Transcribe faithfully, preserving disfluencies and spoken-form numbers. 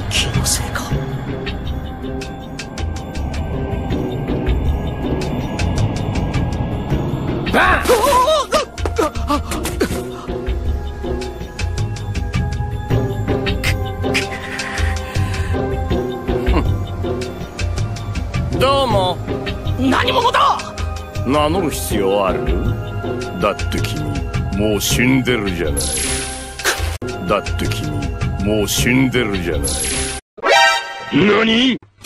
気のせいか。あっどうも。何者だ。名乗る必要ある？だって君もう死んでるじゃない。だって君もう死んでるじゃない。何？